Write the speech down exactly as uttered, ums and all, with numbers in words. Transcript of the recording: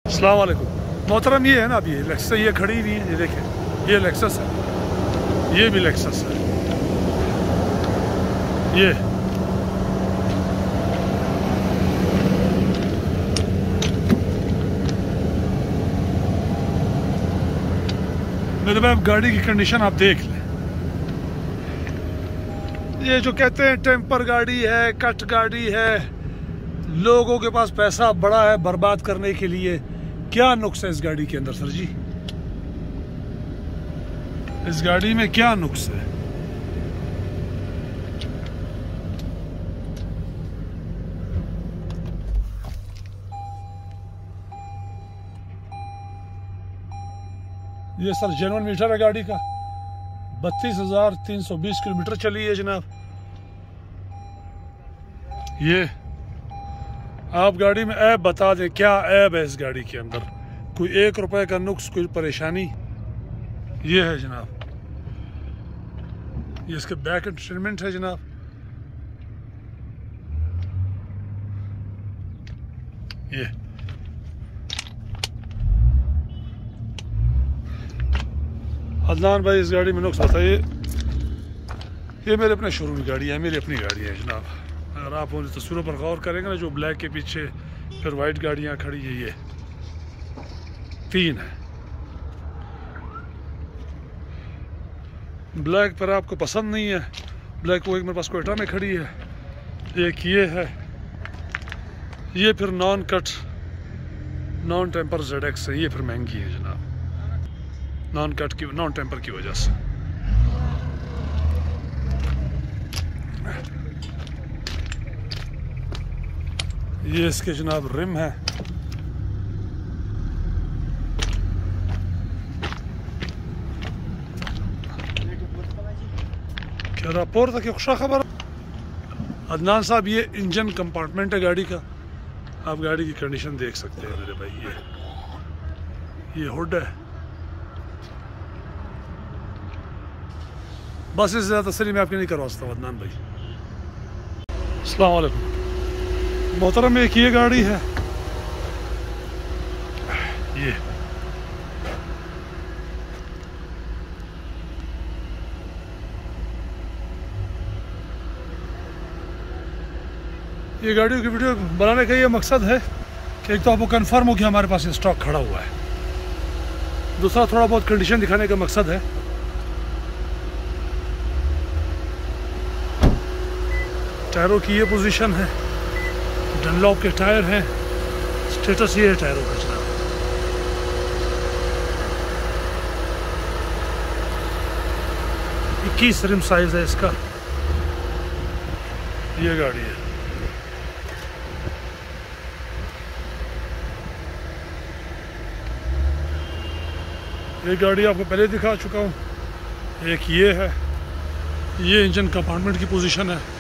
अस्सलाम वालेकुम मोहतरम। ये है ना, अभी ये लेक्सस ये खड़ी हुई है, ये देखें, ये लेक्सस है, ये भी लेक्सस है। ये मेरे भाई गाड़ी की कंडीशन आप देख लें। ये जो कहते हैं टेम्पर गाड़ी है, कट गाड़ी है, लोगों के पास पैसा बड़ा है बर्बाद करने के लिए। क्या नुक्स है इस गाड़ी के अंदर सर जी? इस गाड़ी में क्या नुक्स है? ये सर जेन्युइन मीटर है गाड़ी का, बत्तीस हजार तीन सौ बीस किलोमीटर चली है जनाब। ये आप गाड़ी में ऐप बता दें, क्या ऐप है इस गाड़ी के अंदर? कोई एक रुपए का नुक्स, कोई परेशानी? ये है जनाब, ये इसके बैक इंस्ट्रूमेंट है जनाब। ये अदनान भाई इस गाड़ी में नुक्स बताइए। ये मेरे अपने शोरूम की गाड़ी है, मेरी अपनी गाड़ी है जनाब। अगर आप उन तस्वीरों पर गौर करेंगे ना, जो ब्लैक के पीछे फिर वाइट गाड़ियाँ खड़ी है, ये तीन है। ब्लैक पर आपको पसंद नहीं है, ब्लैक वो एक मेरे पास कोयटा में खड़ी है, एक ये है, ये फिर non cut non temper Z X है, ये फिर महंगी है जनाब, नॉन कट की नॉन टेम्पर की वजह से। ये इसके जनाब रिम है, क्या रापोर था, क्या खुशा खबर। अदनान साहब ये इंजन कंपार्टमेंट है गाड़ी का, आप गाड़ी की कंडीशन देख सकते हैं मेरे भाई। ये ये हुड है। बस इससे ज़्यादा तसल्ली मैं आपकी नहीं करवा सकता अदनान भाई। अस्सलाम वालेकुम मोहतरम, एक ये गाड़ी है, ये ये गाड़ियों की वीडियो बनाने का ये मकसद है कि एक तो आपको कंफर्म हो कि हमारे पास स्टॉक खड़ा हुआ है, दूसरा थोड़ा बहुत कंडीशन दिखाने का मकसद है। टायरों की ये पोजीशन है, डनलॉप के टायर हैं, स्टेटस ये है टायरों का जनाब। इक्कीस रिम साइज है इसका, ये गाड़ी है। ये गाड़ी आपको पहले दिखा चुका हूँ। एक ये है, ये इंजन कंपार्टमेंट की पोजीशन है।